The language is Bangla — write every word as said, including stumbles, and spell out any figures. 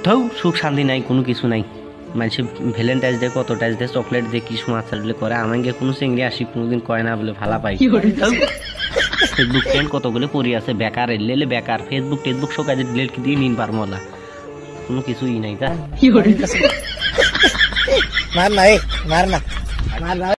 ধৌ সুখ শান্তি নাই কোনো কিছু নাই মানুষ ভ্যালেন্টাইন্স ডে কতটাইজ ডে চকলেট দিয়ে কি সময় আচার বলে করে আমাকে কোনো চিংড়ি আসি কোনোদিন কয় না বলে ভালা পাই ফেসবুক ফ্রেন্ড কতগুলো পড়ি আছে বেকার এলে বেকার ফেসবুক টেসবুক সব কাজে ডিলেট দিয়ে নিন পার মলা কোনো কিছুই নাই তা মার না মার না মার না